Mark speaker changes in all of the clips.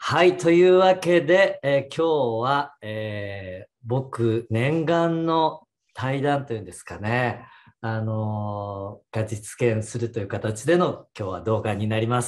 Speaker 1: はい、というわけで、今日は、僕念願の対談というんですかね、が実現するという形での今日は動画になります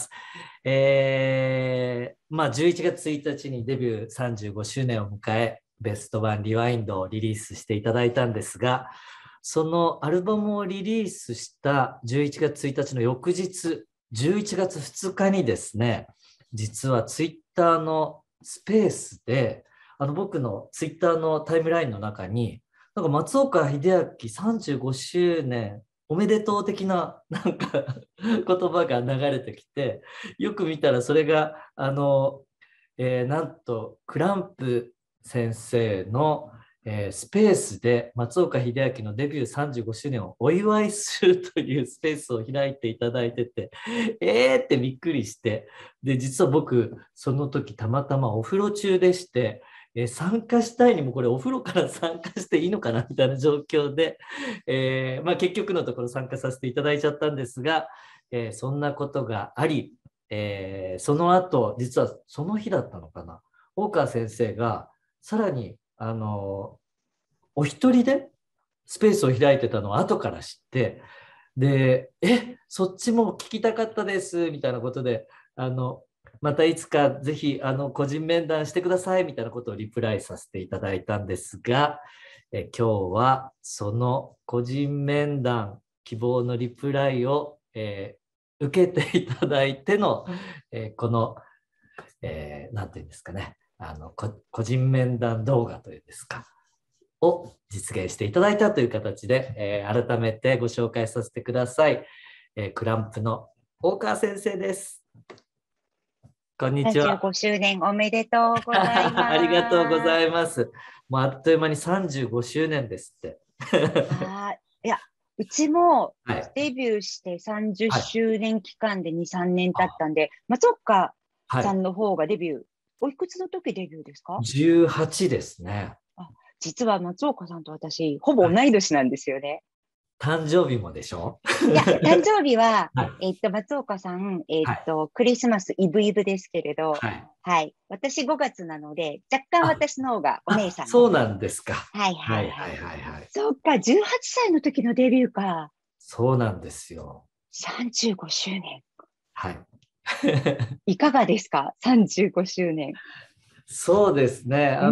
Speaker 1: 。11月1日にデビュー35周年を迎え、ベストワンリワインドをリリースしていただいたんですが、そのアルバムをリリースした11月1日の翌日、11月2日にですね、実はツイッターのスペースで、僕のツイッターのタイムラインの中に、なんか松岡秀明35周年おめでとう的ななんか言葉が流れてきて、よく見たらそれが、なんとクランプ先生の、スペースで松岡秀明のデビュー35周年をお祝いするというスペースを開いていただいてて、ってびっくりして、で、実は僕、その時たまたまお風呂中でして、参加したいにもこれお風呂から参加していいのかなみたいな状況で、結局のところ参加させていただいちゃったんですが、そんなことがあり、その後、実はその日だったのかな、大川先生がさらにお一人でスペースを開いてたのを後から知って、で、そっちも聞きたかったですみたいなことで、またいつかぜひ個人面談してくださいみたいなことをリプライさせていただいたんですが、今日はその個人面談希望のリプライを、受けていただいての、この、なんていうんですかね、個人面談動画というんですか、を実現していただいたという形で、改めてご紹介させてください。クランプの大川先生です。こんにちは。
Speaker 2: 35周年おめでとうござい
Speaker 1: ありがとうご
Speaker 2: ます。
Speaker 1: ざいます。もうあっという間に35周年ですって。
Speaker 2: いや、うちも
Speaker 1: はい。
Speaker 2: デビューして30
Speaker 1: はい。
Speaker 2: 周年期間で2、3年経っ
Speaker 1: あ、
Speaker 2: たんで、松岡
Speaker 1: はい。
Speaker 2: さんの方がデビュー、おいくつの時デビューですか？
Speaker 1: 18ですね。
Speaker 2: あ、実は松岡さんと私、ほぼ
Speaker 1: はい。
Speaker 2: 同い年なんですよね。
Speaker 1: 誕生日もでしょ？
Speaker 2: いや、誕生日は、
Speaker 1: はい。
Speaker 2: 松岡さん、
Speaker 1: はい。
Speaker 2: クリスマスイブイブですけれど、
Speaker 1: はい。
Speaker 2: はい。私5月なので、若干
Speaker 1: あ、
Speaker 2: 私の方がお姉さんです。
Speaker 1: そうなんですか。
Speaker 2: はいは
Speaker 1: はいはい
Speaker 2: いはい。
Speaker 1: はいはい。
Speaker 2: そっか、18歳の時のデビューか。
Speaker 1: そうなんですよ。
Speaker 2: 35周年。
Speaker 1: はい。
Speaker 2: いかがですか？ 35 周年。
Speaker 1: そうですね。
Speaker 2: うん。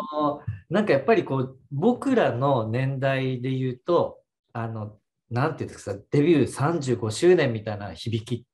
Speaker 1: なんかやっぱりこう、僕らの年代で言うと、あの、なんていうんですか、デビュー35周年みたいな響きって、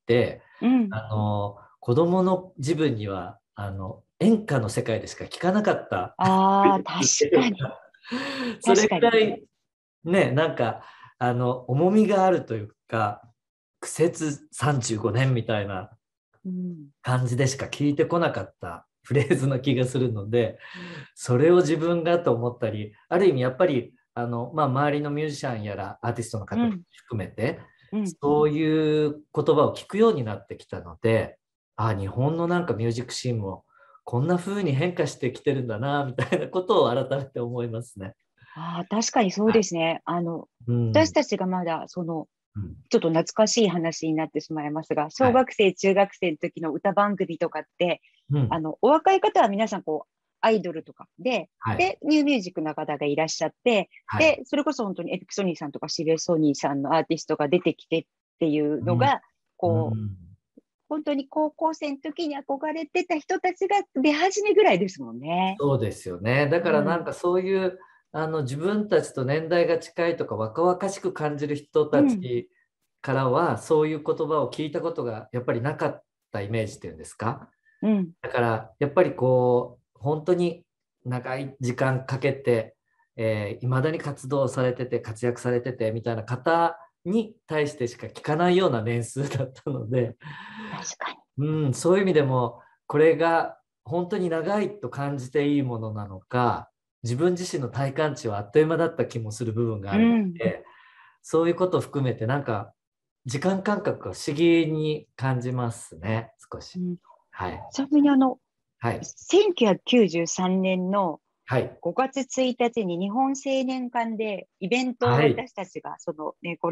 Speaker 2: うん。
Speaker 1: 子供の自分には、演歌の世界でしか聞かなかった
Speaker 2: ああ、確
Speaker 1: ってい
Speaker 2: かに。
Speaker 1: うか、それ
Speaker 2: 確かに。
Speaker 1: くらいね、なんか、重みがあるというか、苦節35年みたいな
Speaker 2: うん。
Speaker 1: 感じでしか聞いてこなかったフレーズな気がするので、それを自分がと思ったり、ある意味やっぱり周りのミュージシャンやらアーティストの方
Speaker 2: うん。
Speaker 1: 含めて、
Speaker 2: うん。
Speaker 1: そういう言葉を聞くようになってきたので、日本のなんかミュージックシーンもこんな風に変化してきてるんだなみたいなことを改めて思いますね。
Speaker 2: ああ、確かにそう
Speaker 1: はい。
Speaker 2: ですね。
Speaker 1: うん。
Speaker 2: 私たちがまだ、
Speaker 1: うん。
Speaker 2: ちょっと懐かしい話になってしまいますが、
Speaker 1: はい。
Speaker 2: 小学生、中学生の時の歌番組とかって、
Speaker 1: うん。
Speaker 2: お若い方は皆さんアイドルとか
Speaker 1: はい。
Speaker 2: ニューミュージックな方がいらっしゃって、
Speaker 1: はい。
Speaker 2: で、それこそ本当にエピクソニーさんとかシルエソニーさんのアーティストが出てきてっていう
Speaker 1: うん。
Speaker 2: のが、
Speaker 1: う
Speaker 2: こう、
Speaker 1: ん。
Speaker 2: 本当に高校生の時に憧れてた人たちが出始めぐらいですもんね。
Speaker 1: そうですよね。だからなん
Speaker 2: うん。
Speaker 1: かそういう自分たちと年代が近いとか若々しく感じる人た
Speaker 2: うん。
Speaker 1: ちからはそういう言葉を聞いたことがやっぱりなかったイメージっていうんですか。
Speaker 2: うん。
Speaker 1: だからやっぱりこう本当に長い時間かけて、未だに活動されてて活躍されててみたいな方に対してしか聞かないような年数だったので、
Speaker 2: 確かに。
Speaker 1: うん、そういう意味でもこれが本当に長いと感じていいものなのか、自分自身の体感値はあっという間だった気もする部分があるの
Speaker 2: うん。
Speaker 1: で、そういうことを含めてなんか時間感覚が不思議に感じますね、少し。
Speaker 2: うん。
Speaker 1: はい。
Speaker 2: ちなみに
Speaker 1: はい。
Speaker 2: 1993年の
Speaker 1: はい。
Speaker 2: 5月1日に日本青年館でイベントを
Speaker 1: はい。
Speaker 2: 私たちが、これ、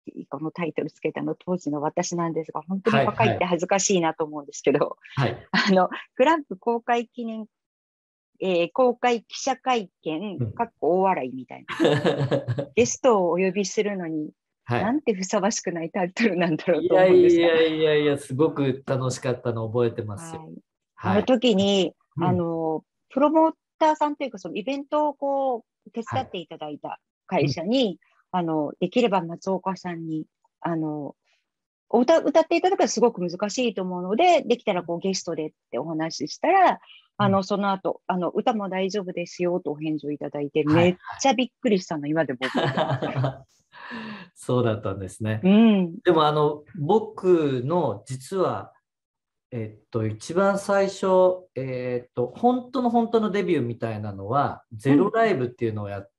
Speaker 2: このタイトルつけたの当時の私なんですが、本当に
Speaker 1: はい、
Speaker 2: 若いって恥ずかしいなと思うんですけど、
Speaker 1: はい。
Speaker 2: グランプ公開記念、公開記者会見、
Speaker 1: うん
Speaker 2: 大笑いみたいな。ゲストをお呼びするのに、
Speaker 1: はい。
Speaker 2: なんてふさわしくないタイトルなんだろうと
Speaker 1: いや
Speaker 2: 思うんですが。
Speaker 1: いやいやいや、すごく楽しかったの覚えてますよ。
Speaker 2: はい。あの
Speaker 1: はい。
Speaker 2: 時に、
Speaker 1: うん。
Speaker 2: プロモーターさんというか、そのイベントを手
Speaker 1: はい。
Speaker 2: 伝っていただいた
Speaker 1: うん。
Speaker 2: 会社に、できれば松岡さんに、あの、歌っていただくのはすごく難しいと思うので、できたらゲストでってお話ししたら、
Speaker 1: うん。
Speaker 2: その後、歌も大丈夫ですよとお返事をいただいて、
Speaker 1: はい。
Speaker 2: めっちゃびっくりしたの今でも覚えてます。
Speaker 1: そうだったんですね。
Speaker 2: うん。
Speaker 1: でも僕の実は、一番最初、本当のデビューみたいなのは、ゼロ
Speaker 2: うん。
Speaker 1: ライブっていうのをやって、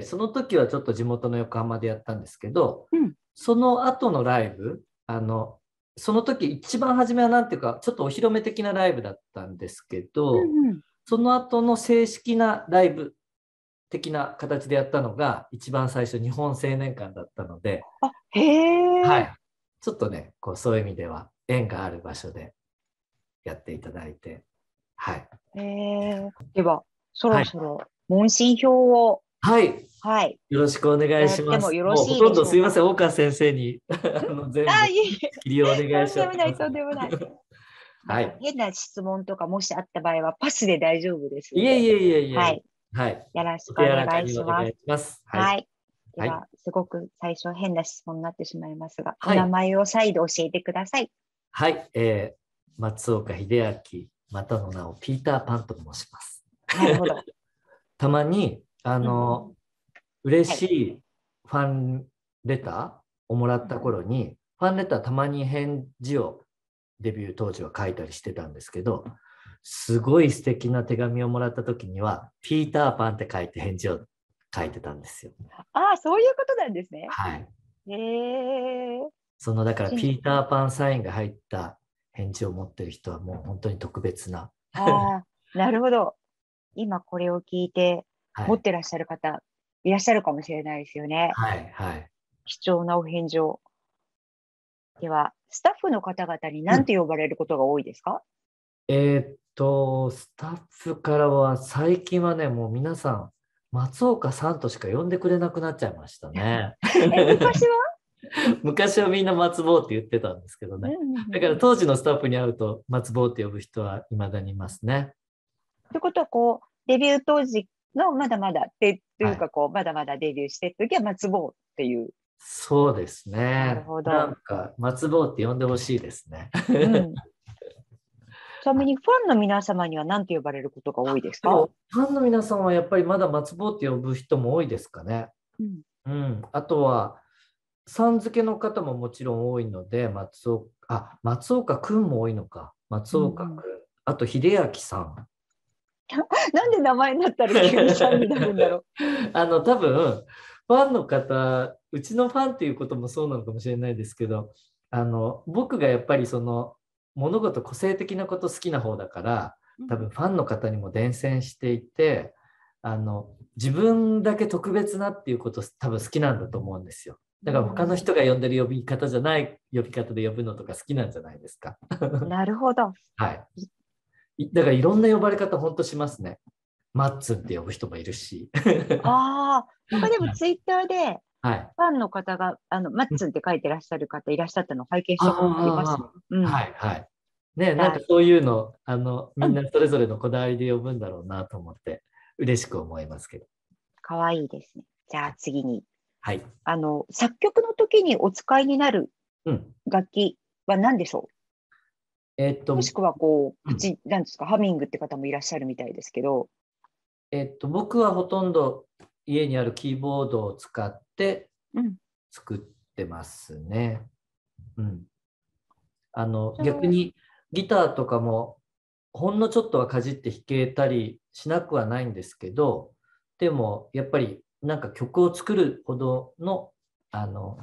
Speaker 1: その時はちょっと地元の横浜でやったんですけど、
Speaker 2: うん。
Speaker 1: その後のライブ、その時一番初めはなんていうか、ちょっとお披露目的なライブだったんですけど、
Speaker 2: うん。うん。
Speaker 1: その後の正式なライブ的な形でやったのが、一番最初、日本青年館だったので、
Speaker 2: あ、へえ。
Speaker 1: はい。ちょっとね、そういう意味では縁がある場所でやっていただいて、はい。
Speaker 2: へえ。では、そ
Speaker 1: はい。
Speaker 2: ろそろ問診票を、
Speaker 1: はい。
Speaker 2: はい、
Speaker 1: よろしくお願い
Speaker 2: いただいても
Speaker 1: します。
Speaker 2: よろしい
Speaker 1: もうほとん
Speaker 2: でしょうか。
Speaker 1: どすいません、大川先生に全部
Speaker 2: いえいえ。
Speaker 1: 仕切りをお願いしちゃ
Speaker 2: とんでもない、
Speaker 1: ってますが。
Speaker 2: とんでもない。
Speaker 1: はい。
Speaker 2: 変な質問とかもしあった場合はパスで大丈夫ですので、
Speaker 1: いえいえいえいえ。
Speaker 2: はい。
Speaker 1: はい。
Speaker 2: よろし
Speaker 1: お手柔らか
Speaker 2: くお願い
Speaker 1: にお願い
Speaker 2: します。
Speaker 1: します。はい。
Speaker 2: はい。で
Speaker 1: はい。
Speaker 2: は、すごく最初変な質問になってしまいますが、お
Speaker 1: はい。
Speaker 2: 名前を再度教えてください。
Speaker 1: はい。松岡秀明、またの名をピーター・パンと申します。
Speaker 2: なるほど。
Speaker 1: たまに、
Speaker 2: うん。
Speaker 1: 嬉
Speaker 2: はい。
Speaker 1: しいファンレターをもらっ
Speaker 2: うん。
Speaker 1: た頃に、ファンレターたまに返事をデビュー当時は書いたりしてたんですけど、すごい素敵な手紙をもらった時には、ピーターパンって書いて返事を書いてたんですよ。
Speaker 2: ああ、そういうことなんですね。
Speaker 1: はい。
Speaker 2: へえ。
Speaker 1: だから
Speaker 2: しん
Speaker 1: ピーターパンサインが入った返事を持ってる人はもう本当に特別な。
Speaker 2: ああ、なるほど。今これを聞いて
Speaker 1: はい。
Speaker 2: 持ってらっしゃる方いらっしゃるかもしれないですよね。
Speaker 1: はい。はい。
Speaker 2: 貴重なお返事を。では、スタッフの方々に
Speaker 1: うん
Speaker 2: 何て呼ばれることが多いですか？
Speaker 1: スタッフからは最近はね、もう皆さん、松岡さんとしか呼んでくれなくなっちゃいましたね。
Speaker 2: 昔は？
Speaker 1: 昔はみんな松坊って言ってたんですけどね。
Speaker 2: うんうんうん。
Speaker 1: だから当時のスタッフに会うと松坊って呼ぶ人は未だにいますね。
Speaker 2: ということは、デビュー当時のまだまだとい
Speaker 1: はい。
Speaker 2: うか、まだまだデビューしてる時は松坊っていう。
Speaker 1: そうです
Speaker 2: なる
Speaker 1: ね。
Speaker 2: ほど。
Speaker 1: なんか松坊って呼んでほしいですね。
Speaker 2: うん。ちなみにファンの皆様には何て呼ばれることが多いですか？
Speaker 1: でも、ファンの皆さんはやっぱりまだ松坊って呼ぶ人も多いですかね。
Speaker 2: うん。
Speaker 1: うん。あとは、さん付けの方ももちろん多いので、松岡くんも多いのか。松
Speaker 2: うんうん。
Speaker 1: 岡くん。あと、秀明さん。
Speaker 2: なんで名前になったら急にさんになるんだろ
Speaker 1: 多分、ファンの方、うちのファンっていうこともそうなのかもしれないですけど、僕がやっぱり物事個性的なこと好きな方だから、
Speaker 2: う。うん。
Speaker 1: 多分ファンの方にも伝染していて、自分だけ特別なっていうこと多分好きなんだと思うんですよ。だから他の人が呼んでる呼び方じゃない呼び方で呼ぶのとか好きなんじゃないですか。
Speaker 2: なるほど。
Speaker 1: はい。だからいろんな呼ばれ方本当しますね。マッツンって呼ぶ人もいるし。
Speaker 2: ああ、なんかでもツイッターで
Speaker 1: はい。
Speaker 2: ファンの方が、マッツンって書いてらっしゃる方いらっしゃったのを拝見したことありますね。
Speaker 1: ああ、
Speaker 2: うん。
Speaker 1: はい、はい。ね、なんか
Speaker 2: だ、
Speaker 1: そういうの、み
Speaker 2: うん。
Speaker 1: んなそれぞれのこだわりで呼ぶんだろうなと思って、嬉しく思いますけど。
Speaker 2: かわいいですね。じゃあ
Speaker 1: はい。
Speaker 2: 次に、
Speaker 1: はい。
Speaker 2: 作曲の時にお使いになる
Speaker 1: うん。
Speaker 2: 楽器は何でしょ
Speaker 1: えっと、
Speaker 2: う？もしくは
Speaker 1: うん。
Speaker 2: なんですか、ハミングって方もいらっしゃるみたいですけど。
Speaker 1: 僕はほとんど家にあるキーボードを使って
Speaker 2: うん。
Speaker 1: 作ってますね。うん。
Speaker 2: じゃあ、
Speaker 1: 逆にギターとかもほんのちょっとはかじって弾けたりしなくはないんですけど、でもやっぱりなんか曲を作るほどの、あの、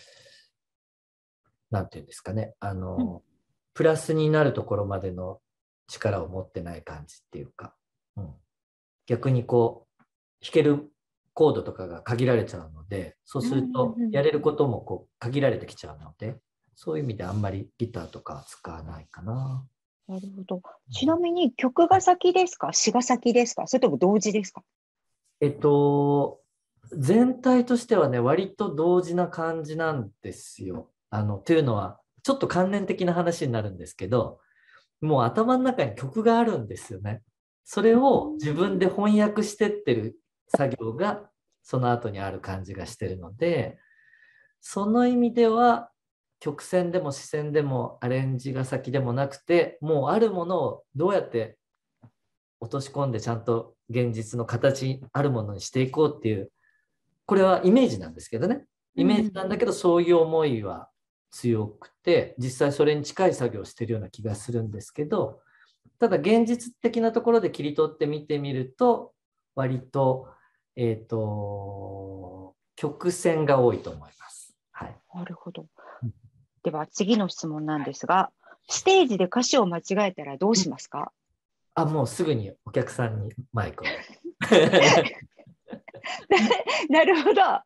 Speaker 1: なんていうんですかね、
Speaker 2: うん。
Speaker 1: プラスになるところまでの力を持ってない感じっていうか、うん、逆に弾けるコードとかが限られちゃうので、そうするとやれることもこう限られてきちゃうので、そういう意味であんまりギターとか使わないかな。
Speaker 2: なるほど。ちなみに曲が先ですか、詩が先ですか、それとも同時ですか？
Speaker 1: えっと、全体としてはね、割と同時な感じなんですよ。というのは、ちょっと関連的な話になるんですけど、もう頭の中に曲があるんですよね。それを自分で翻訳してってる作業がその後にある感じがしてるので、その意味では曲線でも視線でもアレンジが先でもなくて、もうあるものをどうやって落とし込んでちゃんと現実の形あるものにしていこうっていう、これはイメージなんですけどね。イメージなんだけど、そういう思いは強くて、実際それに近い作業をしてるような気がするんですけど、ただ現実的なところで切り取って見てみると、割と、曲線が多いと思います。はい。
Speaker 2: なるほど。では次の質問なんですが、ステージで歌詞を間違えたらどうしますか？
Speaker 1: もうすぐにお客さんにマイクを。
Speaker 2: なるほど。
Speaker 1: はい。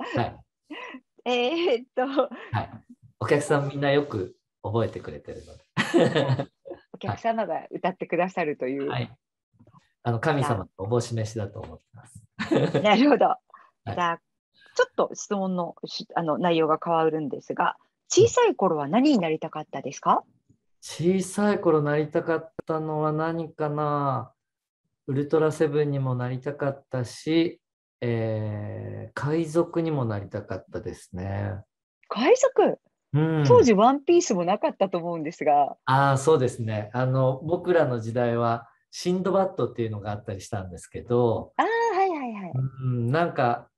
Speaker 2: えーっと、
Speaker 1: はい。お客さんみんなよく覚えてくれてるので。
Speaker 2: お
Speaker 1: はい。
Speaker 2: 客様が歌ってくださるという。
Speaker 1: はい。神
Speaker 2: じゃあ、
Speaker 1: 様のおぼし飯だと思ってます。
Speaker 2: なるほど。
Speaker 1: はい。
Speaker 2: じゃあ、ちょっと質問の内容が変わるんですが、小さい頃は何になりたかったですか？
Speaker 1: 小さい頃なりたかったのは何かな。ウルトラセブンにもなりたかったし、海賊にもなりたかったですね。
Speaker 2: 海賊。
Speaker 1: うん。
Speaker 2: 当時ワンピースもなかったと思うんですが。
Speaker 1: ああ、そうですね。僕らの時代は、シンドバッドっていうのがあったりしたんですけど、
Speaker 2: ああ、はいはいはい。
Speaker 1: うん、なんか、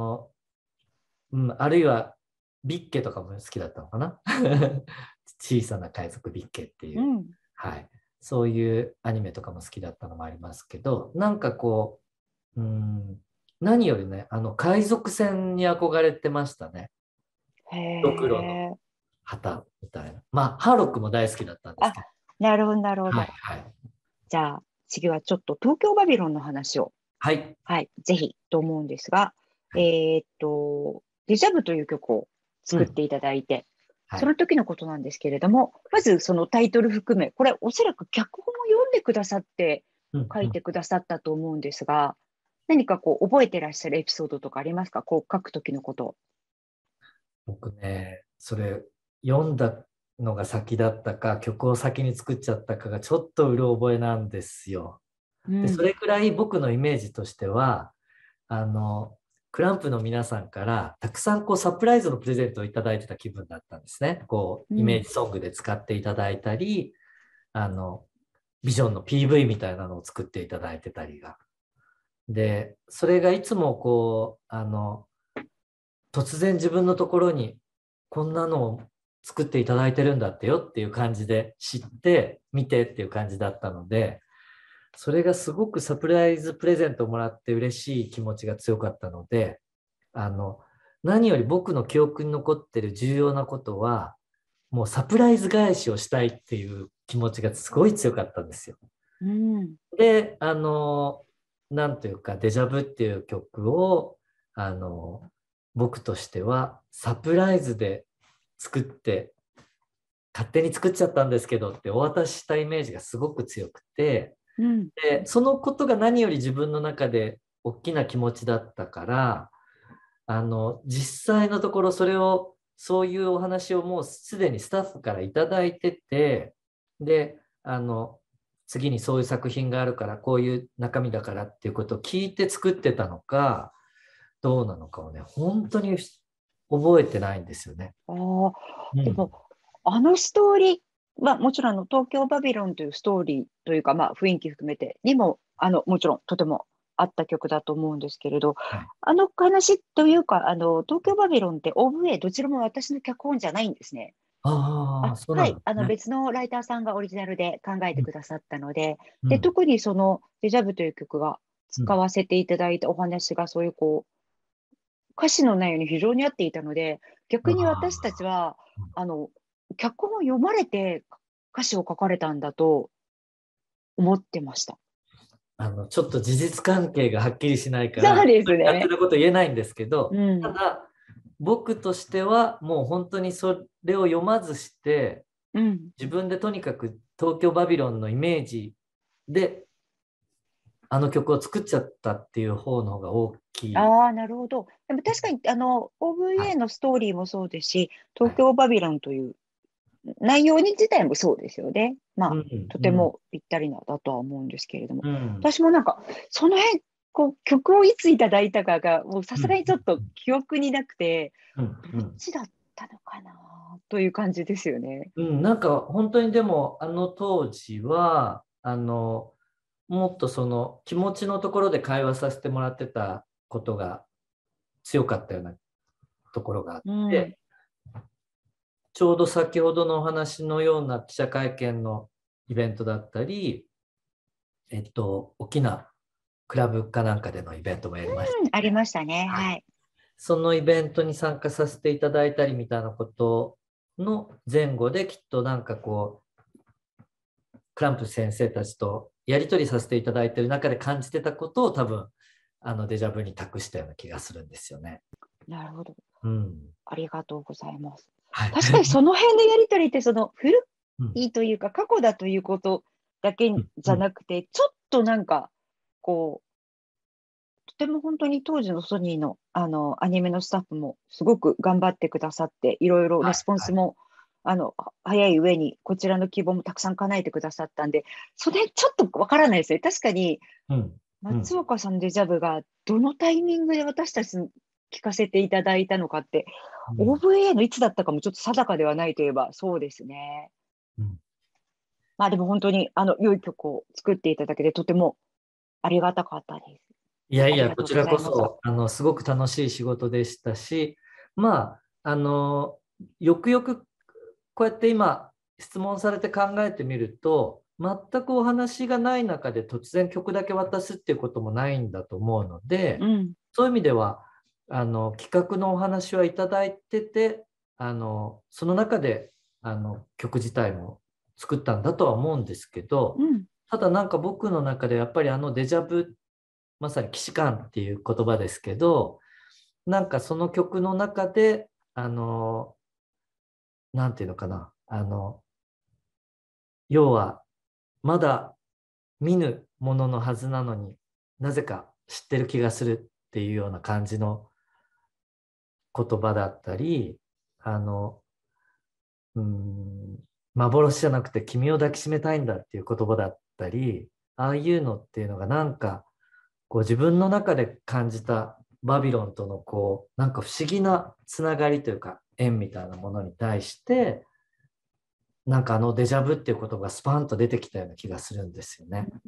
Speaker 1: あるいは、ビッケとかも好きだったのかな。小さな海賊ビッケっていう、
Speaker 2: うん。
Speaker 1: はい。そういうアニメとかも好きだったのもありますけど、なんかこう、何よりね、海賊船に憧れてましたね。
Speaker 2: へ
Speaker 1: ドクロの
Speaker 2: え。
Speaker 1: 旗みたいな。まあ、ハーロックも大好きだったんです
Speaker 2: あ、
Speaker 1: けど。
Speaker 2: なるほど、なるほ
Speaker 1: はい、
Speaker 2: ど。
Speaker 1: はい。
Speaker 2: じゃあ、次はちょっと東京バビロンの話を、
Speaker 1: はい。
Speaker 2: はい、ぜひと思うんですが、
Speaker 1: はい。
Speaker 2: デジャブという曲を
Speaker 1: うん。
Speaker 2: 作っていただいて、
Speaker 1: はい。
Speaker 2: その時のことなんですけれども、まずそのタイトル含め、これおそらく脚本を読んでくださって
Speaker 1: うん、うん。
Speaker 2: 書いてくださったと思うんですが、何かこう覚えてらっしゃるエピソードとかありますか、こう書く時のこと。
Speaker 1: 僕ね、それ、読んだのが先だったか、曲を先に作っちゃったかがちょっとうる覚えなんですよ。で、そ
Speaker 2: うん。
Speaker 1: れくらい僕のイメージとしては、あの、クランプの皆さんからたくさんこうサプライズのプレゼントをいただいてた気分だったんですね。こう、イメー
Speaker 2: うん。
Speaker 1: ジソングで使っていただいたり、あの、ビジョンの PV みたいなのを作っていただいてたりが。で、それがいつもこう、突然自分のところにこんなのを作っていただいてるんだってよっていう感じで知って見てっていう感じだったので、それがすごくサプライズプレゼントをもらって嬉しい気持ちが強かったので、あの、何より僕の記憶に残ってる重要なことは、もうサプライズ返しをしたいっていう気持ちがすごい強かったんですよ。
Speaker 2: うん。
Speaker 1: で、なんというか、デジャブっていう曲を、僕としてはサプライズで作って、勝手に作っちゃったんですけどってお渡ししたイメージがすごく強くて、
Speaker 2: うん。
Speaker 1: で、そのことが何より自分の中で大きな気持ちだったから、実際のところそれを、そういうお話をもうすでにスタッフからいただいてて、で、次にそういう作品があるから、こういう中身だからっていうことを聞いて作ってたのか、どうなのかをね、本当に覚えてないんですよね。
Speaker 2: ああ、
Speaker 1: うん。
Speaker 2: でも、あのストーリー、まあ、もちろん東京バビロンというストーリーというか、まあ、雰囲気含めてにも、もちろんとてもあった曲だと思うんですけれど、
Speaker 1: はい。
Speaker 2: あの話というか、東京バビロンって OVA どちらも私の脚本じゃないんですね。
Speaker 1: ああ、そう
Speaker 2: はい、
Speaker 1: なんですね。
Speaker 2: 別のライターさんがオリジナルで考えてくださったので、で、
Speaker 1: うん。
Speaker 2: 特にそのデジャブという曲が
Speaker 1: うん。
Speaker 2: 使わせていただいたお話がそういうこう、歌詞の内容に非常に合っていたので、逆に私たち
Speaker 1: あ
Speaker 2: は、あの、脚本を読まれて歌詞を書かれたんだと思ってました。
Speaker 1: ちょっと事実関係がはっきりしないか
Speaker 2: そう
Speaker 1: ら、
Speaker 2: ですね。
Speaker 1: 勝手なこと言えないんですけど、
Speaker 2: うん。
Speaker 1: ただ、僕としてはもう本当にそれを読まずして、
Speaker 2: うん。
Speaker 1: 自分でとにかく東京バビロンのイメージで、あの曲を作っちゃったっていう方の方が大きい。
Speaker 2: ああ、なるほど。でも確かに、
Speaker 1: はい。
Speaker 2: OVA のストーリーもそうですし、東
Speaker 1: はい。
Speaker 2: 京バビロンという内容に自体もそうですよね。まあ、
Speaker 1: うん、
Speaker 2: とて
Speaker 1: うん、
Speaker 2: もぴったりなだとは思うんですけれども。
Speaker 1: うん、
Speaker 2: 私もなんか、その辺、こう、曲をいついただいたかが、もうさ
Speaker 1: うん、
Speaker 2: すがにちょっと記憶になくて、
Speaker 1: うん、
Speaker 2: どっ
Speaker 1: うん。
Speaker 2: ちだったのかなという感じですよね。
Speaker 1: うん、なんか本当にでもあの当時はもっとその気持ちのところで会話させてもらってたことが強かったようなところがあっ
Speaker 2: うん。
Speaker 1: て、ちょうど先ほどのお話のような記者会見のイベントだったり、大きなクラブかなんかでのイベントもやりました。
Speaker 2: うん、ありましたね。
Speaker 1: はい。
Speaker 2: はい。
Speaker 1: そのイベントに参加させていただいたりみたいなことの前後できっとなんかこう、クランプ先生たちとやり取りさせていただいている中で感じてたことを多分、デジャブに託したような気がするんですよね。
Speaker 2: なるほど。
Speaker 1: うん。
Speaker 2: ありがとうございます。
Speaker 1: はい。
Speaker 2: 確かにその辺のやりとりって、その古
Speaker 1: うん。
Speaker 2: いというか、過去だということだけ
Speaker 1: うん。
Speaker 2: じ
Speaker 1: うん。
Speaker 2: ゃなくて、ちょっとなんか、こう、とても本当に当時のソニーの、アニメのスタッフもすごく頑張ってくださって、いろいろレスポン
Speaker 1: はい。
Speaker 2: スも、早い上に、こちらの希望もたくさん叶えてくださったんで、それちょっとわからないですね。確かに、
Speaker 1: うん。うん。
Speaker 2: 松岡さんのデジャブがどのタイミングで私たちに聞かせていただいたのかって、
Speaker 1: うん。
Speaker 2: OVA のいつだったかもちょっと定かではないといえばそうですね。
Speaker 1: うん。
Speaker 2: まあでも本当に良い曲を作っていただけてとてもありがたかったです。
Speaker 1: いやいや、
Speaker 2: ありがとう
Speaker 1: こちら
Speaker 2: ございます。
Speaker 1: こそ、すごく楽しい仕事でしたし、まあ、よくよくこうやって今、質問されて考えてみると、全くお話がない中で突然曲だけ渡すっていうこともないんだと思うので、
Speaker 2: うん。
Speaker 1: そういう意味では、企画のお話はいただいてて、その中で、曲自体も作ったんだとは思うんですけど、
Speaker 2: うん。
Speaker 1: ただなんか僕の中でやっぱりデジャブ、まさに既視感っていう言葉ですけど、なんかその曲の中で、なんていうのかな、要はまだ見ぬもののはずなのになぜか知ってる気がするっていうような感じの言葉だったり、あの、うーん、幻じゃなくて君を抱きしめたいんだっていう言葉だったり、ああいうのっていうのがなんかこう自分の中で感じたバビロンとのこうなんか不思議なつながりというか縁みたいなものに対してなんかデジャブっていう言葉がスパンと出てきたような気がするんですよね。
Speaker 2: うん。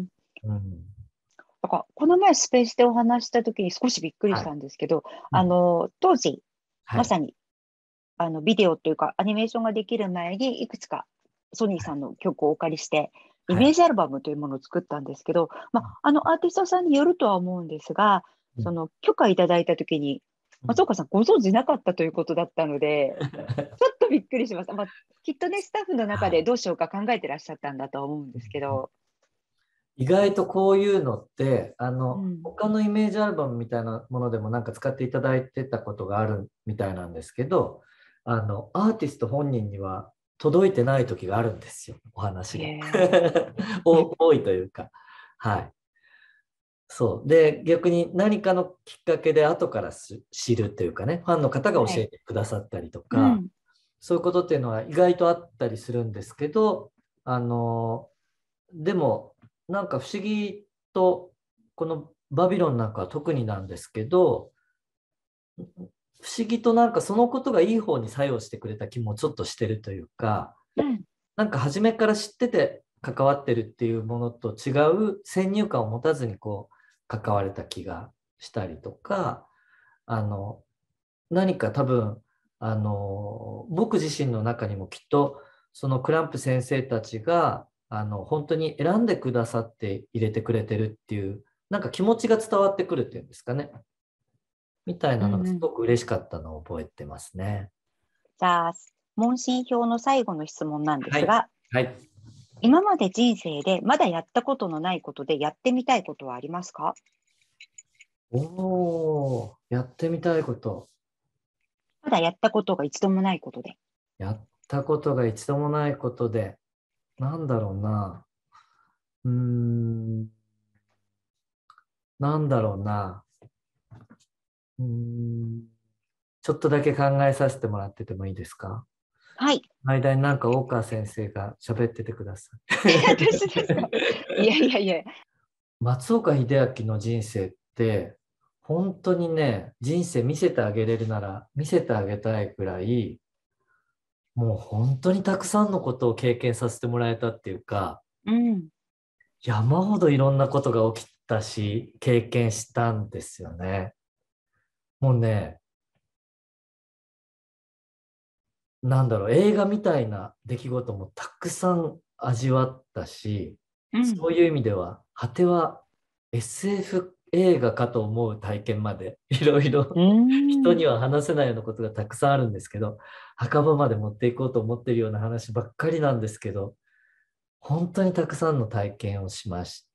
Speaker 1: うん。
Speaker 2: だからこの前スペースでお話した時に少しびっくりし
Speaker 1: はい。
Speaker 2: たんですけど、
Speaker 1: うん。
Speaker 2: 当時、
Speaker 1: はい。
Speaker 2: まさにビデオというか、アニメーションができる前に、いくつかソニーさんの曲をお借りして、イ
Speaker 1: はい。
Speaker 2: メージアルバムというものを作ったんですけど、まあ、アーティストさんによるとは思うんですが、
Speaker 1: うん。
Speaker 2: その許可いただいたときに、
Speaker 1: うん。
Speaker 2: 松岡さんご存知なかったということだったので、ちょっとびっくりしました。まあ、きっとね、スタッフの中
Speaker 1: はい。
Speaker 2: でどうしようか考えてらっしゃったんだとは思うんですけど、
Speaker 1: 意外とこういうのって、
Speaker 2: うん。
Speaker 1: 他のイメージアルバムみたいなものでもなんか使っていただいてたことがあるみたいなんですけど、アーティスト本人には届いてない時があるんですよ、お話
Speaker 2: へ
Speaker 1: が。
Speaker 2: え。
Speaker 1: 多いというか。はい。そう。で、逆に何かのきっかけで後から知るというかね、ファンの方が
Speaker 2: はい。
Speaker 1: 教えてくださったりとか、
Speaker 2: うん。
Speaker 1: そういうことっていうのは意外とあったりするんですけど、でも、なんか不思議と、このバビロンなんかは特になんですけど、不思議となんかそのことがいい方に作用してくれた気もちょっとしてるというか、
Speaker 2: うん。
Speaker 1: なんか初めから知ってて関わってるっていうものと違う先入観を持たずにこう関われた気がしたりとか、あの、何か多分、僕自身の中にもきっと、そのクランプ先生たちが、本当に選んでくださって入れてくれてるっていう、なんか気持ちが伝わってくるっていうんですかね。みたいなのがす
Speaker 2: うんうん。
Speaker 1: ごく嬉しかったのを覚えてますね。
Speaker 2: じゃあ、問診票の最後の質問なんで
Speaker 1: はい。
Speaker 2: すが、
Speaker 1: はい。
Speaker 2: 今まで人生でまだやったことのないことでやってみたいことはありますか？
Speaker 1: おー、やってみたいこと。
Speaker 2: まだやったことが一度もないことで。
Speaker 1: やったことが一度もないことで、なんだろうな。うーん、なんだろうな。うーん、ちょっとだけ考えさせてもらっててもいいですか？
Speaker 2: はい。
Speaker 1: 間になんか大川先生が喋っててくださ
Speaker 2: 私ですか？いやいやいや。
Speaker 1: い。松岡秀明の人生って、本当にね、人生見せてあげれるなら見せてあげたいくらい、もう本当にたくさんのことを経験させてもらえたっていうか、
Speaker 2: うん。
Speaker 1: 山ほどいろんなことが起きたし、経験したんですよね。もうね、なんだろう、映画みたいな出来事もたくさん味わったし、
Speaker 2: うん。
Speaker 1: そういう意味では、果ては SF 映画かと思う体験まで、いろい
Speaker 2: う
Speaker 1: ろ人
Speaker 2: ん。
Speaker 1: には話せないようなことがたくさんあるんですけど、墓場まで持っていこうと思ってるような話ばっかりなんですけど、本当にたくさんの体験をしました。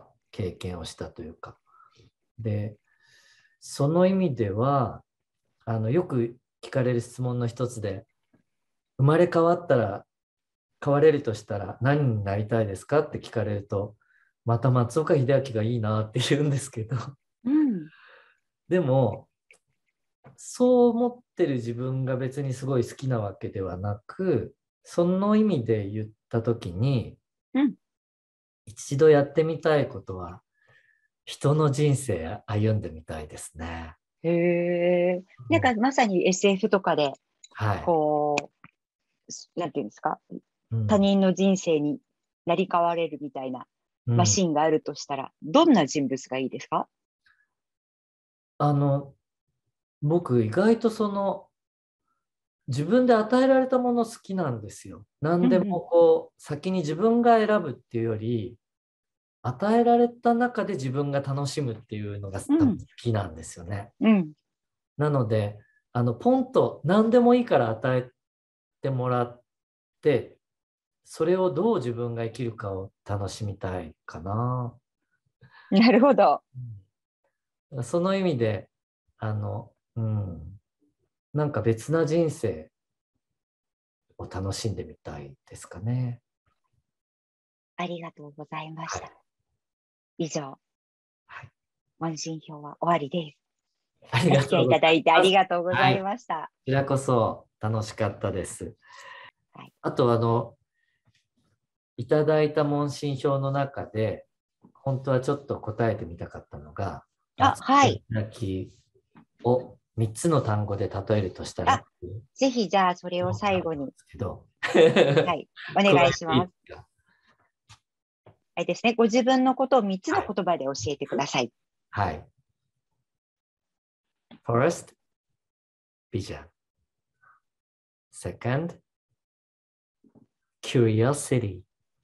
Speaker 1: 経験をしたというか。で、その意味では、よく聞かれる質問の一つで、生まれ変わったら、変われるとしたら何になりたいですかって聞かれると、また松岡秀明がいいなって言うんですけど、
Speaker 2: うん。
Speaker 1: でも、そう思ってる自分が別にすごい好きなわけではなく、その意味で言ったときに、
Speaker 2: うん。
Speaker 1: 一度やってみたいことは、人の人生歩んでみたいですね。
Speaker 2: へえ。なんかまさに SF とかで、
Speaker 1: はい。
Speaker 2: こなんていうんですか、
Speaker 1: うん。
Speaker 2: 他人の人生になり変われるみたいな
Speaker 1: うん。
Speaker 2: マシンがあるとしたら、どんな人物がいいですか？
Speaker 1: あの、僕意外と自分で与えられたもの好きなんですよ。何でも
Speaker 2: うんうん。
Speaker 1: 先に自分が選ぶっていうより、与えられた中で自分が楽しむっていうのが多分好
Speaker 2: うん。
Speaker 1: きなんですよね。
Speaker 2: うん。
Speaker 1: なので、ポンと何でもいいから与えてもらって、それをどう自分が生きるかを楽しみたいかな。
Speaker 2: なるほど。
Speaker 1: うん、その意味で、なんか別な人生を楽しんでみたいですかね。
Speaker 2: ありがとうございました。
Speaker 1: はい。
Speaker 2: 以上、
Speaker 1: はい。
Speaker 2: 問診票は終わりです。
Speaker 1: あり
Speaker 2: お付き合いい
Speaker 1: がとうござい
Speaker 2: ただいてあ
Speaker 1: ます。
Speaker 2: りがとうござい
Speaker 1: はい。こ
Speaker 2: ました。
Speaker 1: ちらこそ楽しかったです。
Speaker 2: はい。
Speaker 1: あと、いただいた問診票の中で、本当はちょっと答えてみたかったのが、
Speaker 2: あ、
Speaker 1: 松
Speaker 2: はい。
Speaker 1: 明を3つの単語で例えるとしたらっ
Speaker 2: あ、
Speaker 1: ていう
Speaker 2: ぜひじゃあそれを
Speaker 1: のがあったんで
Speaker 2: 最後に、
Speaker 1: すけど、
Speaker 2: はい、お
Speaker 1: 加
Speaker 2: 願いし
Speaker 1: えていいで
Speaker 2: ます。
Speaker 1: すか？
Speaker 2: あれですね、ご自分のことを3つの
Speaker 1: はい。
Speaker 2: 言葉で教えてください。
Speaker 1: はい。First, vision. Second, curiosity.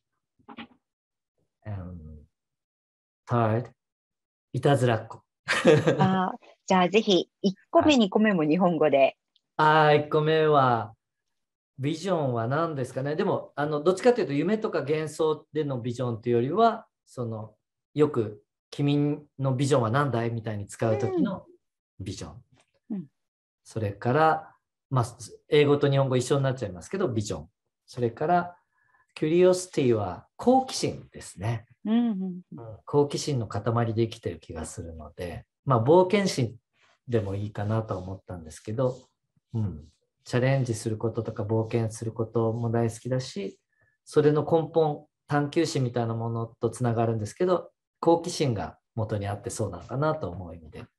Speaker 1: And third, いたずらっ子。
Speaker 2: あー、じゃあぜひ1個目、
Speaker 1: はい。
Speaker 2: 2個目も日本語で。
Speaker 1: 1個目は、ビジョンは何ですかね。でも、どっちかというと、夢とか幻想でのビジョンというよりは、よく、君のビジョンは何だいみたいに使
Speaker 2: う
Speaker 1: うとき
Speaker 2: ん。
Speaker 1: のビジョン。
Speaker 2: うん。
Speaker 1: それから、まあ、英語と日本語一緒になっちゃいますけど、ビジョン。それから、キュリオシティは好奇心ですね。
Speaker 2: うん。うん。うん。
Speaker 1: 好奇心の塊で生きてる気がするので、まあ、冒険心でもいいかなと思ったんですけど、チャレンジすることとか冒険することも大好きだし、それの根本、探求心みたいなものとつながるんですけど、好奇心が元にあってそうなのかなと思う意味で。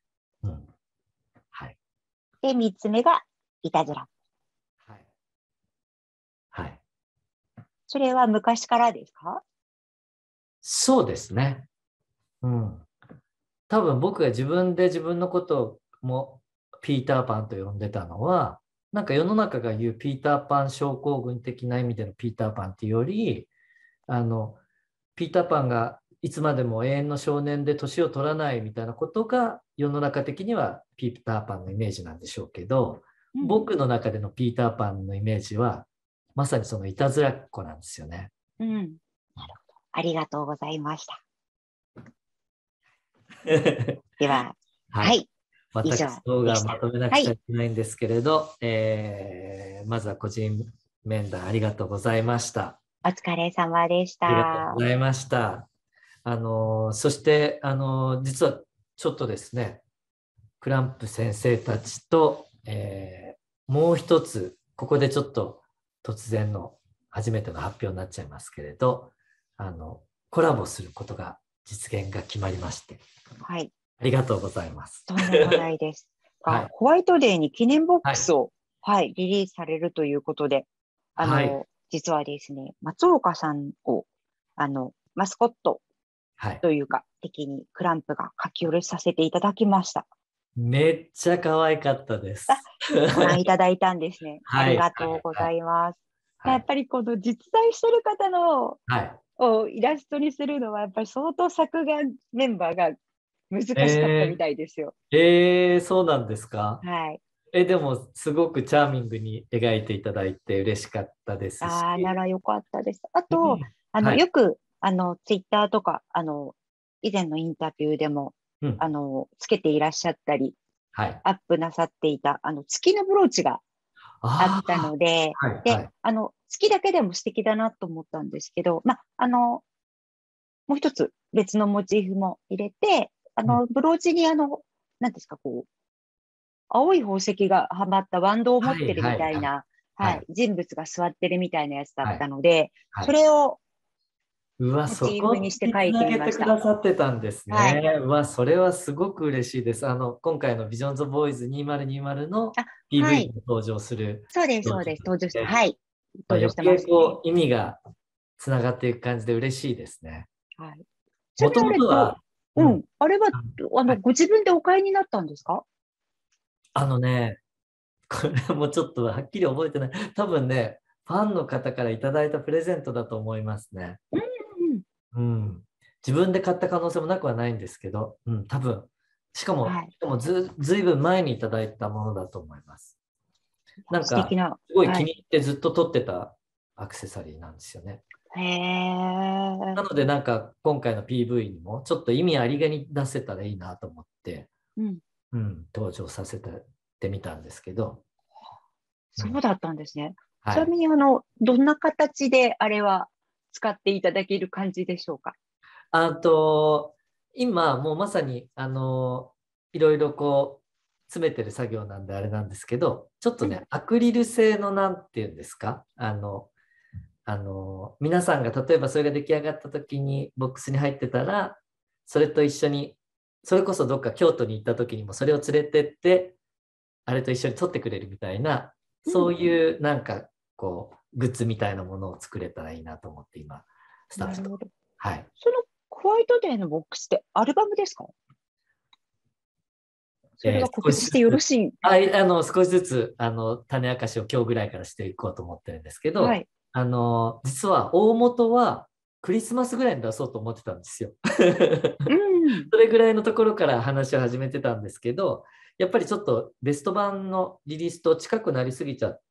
Speaker 1: はい。
Speaker 2: で、3つ目がいたずら。
Speaker 1: はい。はい。
Speaker 2: それは昔からですか？
Speaker 1: そうですね。うん。多分僕が自分で自分のこともピーターパンと呼んでたのは、なんか世の中が言うピーターパン症候群的な意味でのピーターパンっていうより、あの、ピーターパンがいつまでも永遠の少年で年を取らないみたいなことが世の中的にはピーターパンのイメージなんでしょうけど、
Speaker 2: うん。
Speaker 1: 僕の中でのピーターパンのイメージは、まさにそのいたずらっ子なんですよね。
Speaker 2: うん。なるほど。ありがとうございました。では、
Speaker 1: はい。
Speaker 2: はい。以上
Speaker 1: 私動
Speaker 2: でした。
Speaker 1: 画まとめなく
Speaker 2: はい。
Speaker 1: ちゃいけないんですけれど、まずは個人面談ありがとうございました。
Speaker 2: お疲れ様でし
Speaker 1: ありがとうご
Speaker 2: た。
Speaker 1: ざいました。そして、実はちょっとですね、クランプ先生たちと、もう一つ、ここでちょっと突然の初めての発表になっちゃいますけれど、コラボすることが実現が決まりまして、
Speaker 2: はい。
Speaker 1: ありがとうございます。
Speaker 2: とんでもないです。
Speaker 1: はい。
Speaker 2: ホワイトデーに記念ボッ
Speaker 1: はい。
Speaker 2: クスを、はい、リリースされるということで、
Speaker 1: はい。
Speaker 2: 実はですね、松岡さんを、マスコット
Speaker 1: はい。
Speaker 2: というか、的にクランプが書き下ろしさせていただきました。
Speaker 1: めっちゃ可愛かったで
Speaker 2: あ、
Speaker 1: す。
Speaker 2: ご覧いただいたんですね。あ
Speaker 1: はい。
Speaker 2: りが
Speaker 1: はい。
Speaker 2: とうござ
Speaker 1: はい。
Speaker 2: います。
Speaker 1: はい。
Speaker 2: やっぱりこの実在してる方の
Speaker 1: はい。
Speaker 2: をイラストにするのは、やっぱり相当作画メンバーが難しかったみ
Speaker 1: え
Speaker 2: たいですよ。
Speaker 1: そうなんですか？
Speaker 2: はい。
Speaker 1: でも、すごくチャーミングに描いていただいて嬉しかったですし。
Speaker 2: ああ、ならよかったです。あと、
Speaker 1: うん。はい。
Speaker 2: よく、ツイッターとか、以前のインタビューでも、
Speaker 1: うん。
Speaker 2: つけていらっしゃったり、
Speaker 1: はい。
Speaker 2: アップなさっていた、月のブローチがあった
Speaker 1: ああ、
Speaker 2: ので、
Speaker 1: はい。は
Speaker 2: で、
Speaker 1: い。
Speaker 2: 月だけでも素敵だなと思ったんですけど、まあ、もう一つ別のモチーフも入れて、
Speaker 1: うん。
Speaker 2: ブローチに何ですか、こう、青い宝石がはまったワンドを持
Speaker 1: はい。
Speaker 2: ってるみ
Speaker 1: はい。はい。
Speaker 2: たいな、はい、
Speaker 1: はい。
Speaker 2: 人物が座ってるみたいなやつだっ
Speaker 1: はい。
Speaker 2: たので、
Speaker 1: はい。
Speaker 2: それを
Speaker 1: うわ、
Speaker 2: モチー
Speaker 1: そこ
Speaker 2: フにして書いて
Speaker 1: につなげ
Speaker 2: みました。
Speaker 1: てくださってたんです
Speaker 2: はい。
Speaker 1: ね。うわ、それはすごく嬉しいです。今回のビジョンズボーイズ2020の
Speaker 2: あ、は
Speaker 1: PV
Speaker 2: い。
Speaker 1: に登場する
Speaker 2: そうです、
Speaker 1: 表情
Speaker 2: そうです。登場して、
Speaker 1: で、
Speaker 2: はい。
Speaker 1: まあ、
Speaker 2: 登場してま
Speaker 1: 余計
Speaker 2: すね。
Speaker 1: 意味がつながっていく感じで嬉しいですね。
Speaker 2: はい。ちな
Speaker 1: もと
Speaker 2: みにあれ、
Speaker 1: もとは、うん、
Speaker 2: うん。あれは、
Speaker 1: はい、
Speaker 2: ご自分でお買いになったんですか？
Speaker 1: あのね、これもちょっとはっきり覚えてない。多分ね、ファンの方からいただいたプレゼントだと思いますね。
Speaker 2: うん。
Speaker 1: うん。自分で買った可能性もなくはないんですけど、うん、多分。
Speaker 2: はい。
Speaker 1: しかもずいぶん前にいただいたものだと思います。なんか、
Speaker 2: 素敵な。
Speaker 1: すごい
Speaker 2: はい。
Speaker 1: 気に入ってずっと取ってたアクセサリーなんですよね。
Speaker 2: へえ。
Speaker 1: なので、なんか、今回の PV にも、ちょっと意味ありげに出せたらいいなと思って、
Speaker 2: うん。
Speaker 1: うん、登場させてみたんですけど、うん、
Speaker 2: そうだったんですね。ち
Speaker 1: はい。
Speaker 2: なみに、どんな形であれは使っていただける感じでしょうか？
Speaker 1: あと、今、もうまさに、いろいろこう、詰めてる作業なんであれなんですけど、ちょっと
Speaker 2: うん。
Speaker 1: ね、アクリル製のなんていうんですか、皆さんが例えばそれが出来上がった時にボックスに入ってたら、それと一緒に、それこそどっか京都に行った時にもそれを連れてって、あれと一緒に撮ってくれるみたいな、
Speaker 2: うん。
Speaker 1: そういうなんかこう、グッズみたいなものを作れたらいいなと思って今、スタッフと。
Speaker 2: なるほど。
Speaker 1: はい。
Speaker 2: そのホワイトデーのボックスってアルバムですか？それは告
Speaker 1: 少し
Speaker 2: 知してよろ
Speaker 1: ずつ、
Speaker 2: しい？
Speaker 1: 少しずつ、種明かしを今日ぐらいからしていこうと思ってるんですけど、
Speaker 2: はい。
Speaker 1: 実は大元はクリスマスぐらいに出そうと思ってたんですよ。
Speaker 2: うん。
Speaker 1: それぐらいのところから話を始めてたんですけど、やっぱりちょっとベスト版のリリースと近くなりすぎちゃって、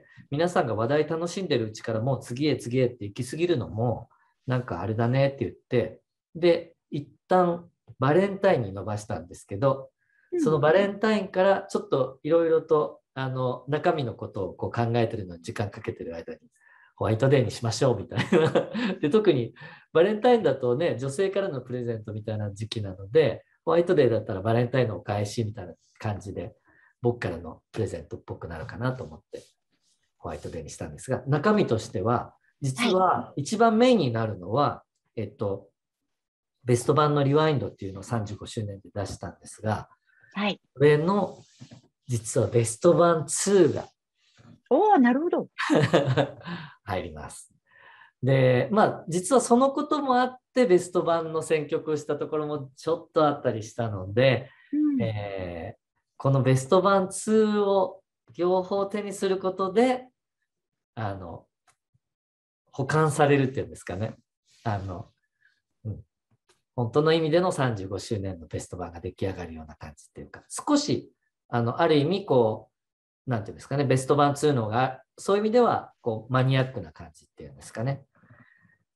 Speaker 1: 皆さんが話題楽しんでるうちからもう次へ次へって行き過ぎるのも、なんかあれだねって言って、で、一旦バレンタインに伸ばしたんですけど、
Speaker 2: うん。
Speaker 1: そのバレンタインからちょっといろいろと中身のことをこう考えてるのに時間かけてる間に、ホワイトデーにしましょうみたいな。で、特にバレンタインだとね、女性からのプレゼントみたいな時期なので、ホワイトデーだったらバレンタインのお返しみたいな感じで、僕からのプレゼントっぽくなるかなと思ってホワイトデーにしたんですが、中身としては、実
Speaker 2: はい。
Speaker 1: は一番メインになるのは、ベスト版のリワインドっていうのを35周年で出したんですが、
Speaker 2: はい。
Speaker 1: これの実はベスト版2が
Speaker 2: おー、なるほど。
Speaker 1: 入ります。で、まあ、実はそのこともあって、ベスト版の選曲をしたところもちょっとあったりしたので、
Speaker 2: うん。
Speaker 1: このベスト版2を両方手にすることで、あの、保管されるっていうんですかね。あの、うん、本当の意味での35周年のベスト版が出来上がるような感じっていうか、少し、ある意味、こう、なんていうんですかね、ベスト版2のが、そういう意味では、こう、マニアックな感じっていうんですかね。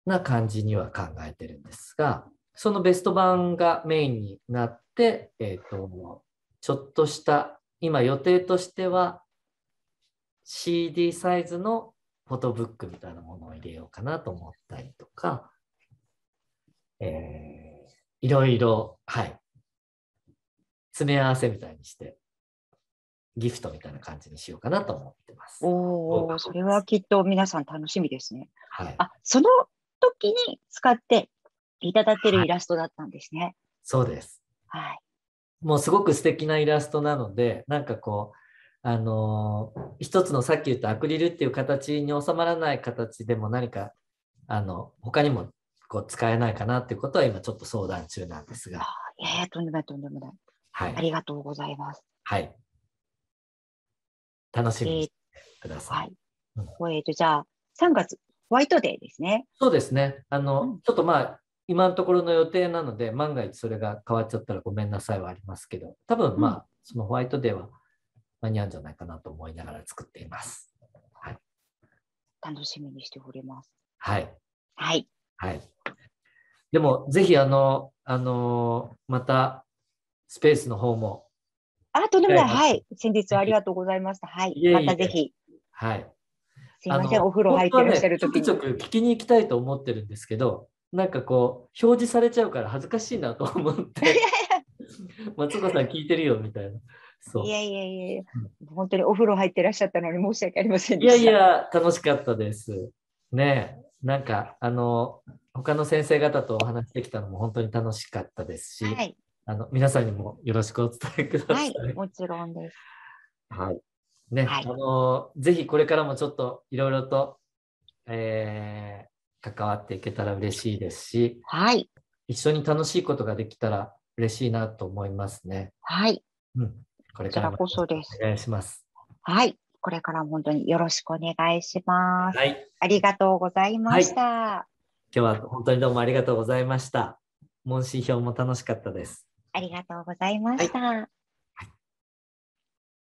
Speaker 1: な感じには考えてるんですが、そのベスト版がメインになって、ちょっとした今予定としては CD サイズのフォトブックみたいなものを入れようかなと思ったりとか、いろいろ、はい、詰め合わせみたいにしてギフトみたいな感じにしようかなと思ってます。
Speaker 2: おお、それはきっと皆さん楽しみですね。
Speaker 1: はい、
Speaker 2: その時に使っていただける
Speaker 1: はい、
Speaker 2: イラストだったんですね。
Speaker 1: そうです。
Speaker 2: はい。
Speaker 1: もうすごく素敵なイラストなので、なんかこう、一つのさっき言ったアクリルっていう形に収まらない形でも何か、他にもこう使えないかなっていうことは今ちょっと相談中なんですが。
Speaker 2: いやいや、とんでもない、とんでもない。
Speaker 1: はい。
Speaker 2: ありがとうございます。
Speaker 1: はい。楽しみにし
Speaker 2: えー
Speaker 1: てください。
Speaker 2: はい。
Speaker 1: うん、
Speaker 2: じゃあ、3月、ホワイトデーですね。
Speaker 1: そうですね。
Speaker 2: うん。
Speaker 1: ちょっとまあ、今のところの予定なので、万が一それが変わっちゃったらごめんなさいはありますけど、多分
Speaker 2: うん。
Speaker 1: まあ、そのホワイトデーは間に合うんじゃないかなと思いながら作っています。はい。
Speaker 2: 楽しみにしております。
Speaker 1: はい。
Speaker 2: はい。
Speaker 1: はい。でも、ぜひ、また、スペースの方も、
Speaker 2: とんでもない。
Speaker 1: 機会があったら
Speaker 2: はい。先日
Speaker 1: ぜひ、
Speaker 2: はありがとうございました。はい。
Speaker 1: いえ
Speaker 2: ま
Speaker 1: いえ、
Speaker 2: たぜひ。
Speaker 1: はい。
Speaker 2: すいません。お風呂入ってらっしゃ
Speaker 1: 本当はね、
Speaker 2: る時に。
Speaker 1: ちょくちょく聞きに行きたいと思ってるんですけど、なんかこう、表示されちゃうから恥ずかしいなと思って、松岡さん聞いてるよみたいな。
Speaker 2: いや
Speaker 1: そ
Speaker 2: いやいやいや、
Speaker 1: う。うん、
Speaker 2: 本当にお風呂入ってらっしゃったのに申し訳ありません
Speaker 1: いやい
Speaker 2: でした。
Speaker 1: や、楽しかったです。ねえ、なんか、他の先生方とお話できたのも本当に楽しかったですし、
Speaker 2: はい。
Speaker 1: 皆さんにもよろしくお伝えくだ
Speaker 2: はい。
Speaker 1: さい。
Speaker 2: もちろんです。
Speaker 1: はい。ね、
Speaker 2: はい。
Speaker 1: ぜひこれからもちょっといろいろと、関わっていけたら嬉しいですし、
Speaker 2: はい。
Speaker 1: 一緒に楽しいことができたら嬉しいなと思いますね。
Speaker 2: はい。
Speaker 1: うん。これからもよ
Speaker 2: こちらこ
Speaker 1: ろしくお
Speaker 2: そです。
Speaker 1: 願いします。
Speaker 2: はい。これからも本当によろしくお願いします。
Speaker 1: はい。
Speaker 2: ありがとうございまし
Speaker 1: はい。
Speaker 2: た。
Speaker 1: 今日は本当にどうもありがとうございました。問診票も楽しかったです。
Speaker 2: ありがとうございま
Speaker 1: はい。
Speaker 2: した。